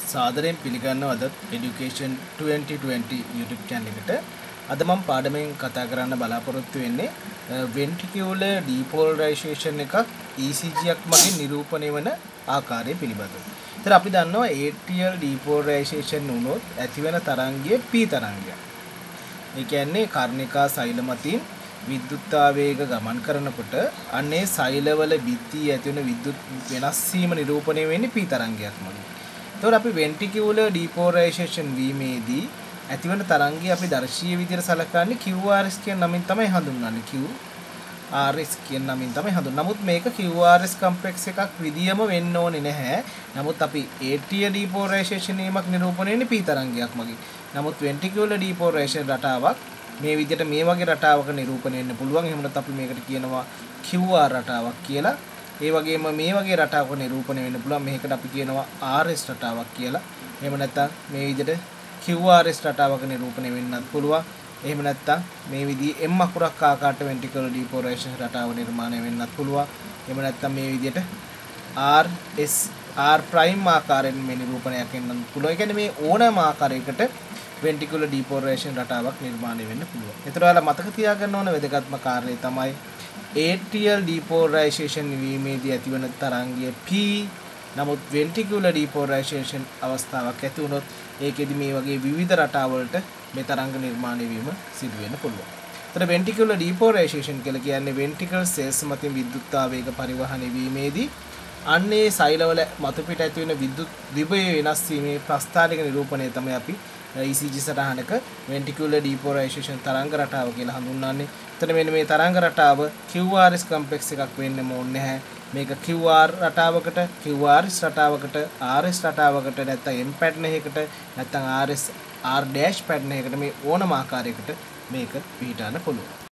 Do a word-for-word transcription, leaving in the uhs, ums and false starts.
සාදරයෙන් පිළිගන්නවා අද Education twenty twenty YouTube channel එකට. අද මම පාඩමෙන් කතා කරන්න බලාපොරොත්තු වෙන්නේ ventricular depolarization එකක් E C G එකක් මගින් නිරූපණය වන ආකාරය පිළිබඳව. ඒතර අපි දන්නවා atrial depolarization වුණොත් ඇතිවන තරංගය P තරංගයක්. ඒ කියන්නේ කර්ණිකා සෛල මතින් විද්‍යුත්ආවේග ගමන් කරනකොට අන්නේ සෛලවල බිත්ති ඇති වෙන විද්‍යුත් වෙනස් වීම නිරූපණය වෙන්නේ P තරංගයක් මගින්. එතකොට අපි ventricular depolarization වීමේදී ඇතිවන තරංගය අපි දර්ශීය විදිහට සලකන්නේ Q R S කියන නමින් තමයි හඳුන්වන්නේ. Q R S කියන නමින් තමයි හඳුන්වන්නේ. නමුත් මේක Q R S complex එකක් විදියම වෙන්න ඕනේ නැහැ. නමුත් අපි atrial depolarization වීමක් නිරූපණය වෙන්නේ P තරංගයක් මගින්. නමුත් ventricular depolarization රටාවක් මේ විදිහට මේ වගේ රටාවක නිරූපණය වෙන්න පුළුවන්. එහෙම නැත්නම් අපි මේකට කියනවා Q R රටාවක් කියලා. ඒ වගේම මේ වගේ රටාවක නිරූපණය වෙන්න පුළුවන්. මේකට අපි කියනවා R S රටාවක් කියලා. එහෙම නැත්නම් මේ විදිහට Q R S රටාවක නිරූපණය වෙන්නත් පුළුවන්. එහෙම නැත්නම් මේ විදිහේ M අකුරක් ආකාරයට ventricular depolarization රටාව නිර්මාණය වෙන්නත් පුළුවන්. එහෙම නැත්නම් මේ විදිහට R S R prime ආකාරයෙන් මේ නිරූපණයක් වෙන්නත් පුළුවන්. ඒ කියන්නේ මේ ඕනෑම ආකාරයකට ventricular depolarization රටාවක් නිර්මාණය වෙන්න පුළුවන්. ඒතර ඔයාලා මතක තියාගන්න ඕන වැදගත්ම කාරණේ තමයි atrial depolarization වීමේදී ඇතිවන තරංගය P. නමුත් ventricular depolarization අවස්ථාවක් ඇති වුණොත් ඒකෙදි මේ වගේ විවිධ රටාවලට මේ තරංග නිර්මාණය වීම සිදු වෙන්න පුළුවන්. ඒතර ventricular depolarization කියලා කියන්නේ ventricle cells මතින් විද්‍යුත්ආවේග පරිවහණය වීමේදී අන්නේ සෛලවල මතු පිට ඇති වෙන විද්‍යුත් විභවය වෙනස් වීමේ ප්‍රස්ථානික නිරූපණය තමයි අපි E C G සටහනක ventricular depolarization තරංග රටාව කියලා හඳුන්වන්නේ. එතන මෙන්න මේ තරංග රටාව Q R S complex එකක් වෙන්න ඕනේ නැහැ. මේක Q R රටාවකට, Q R S රටාවකට, R S රටාවකට නැත්නම් M pattern එකකට නැත්නම් R S R dash pattern එකකට මේ ඕනම ආකාරයකට මේක පිහිටන්න පුළුවන්.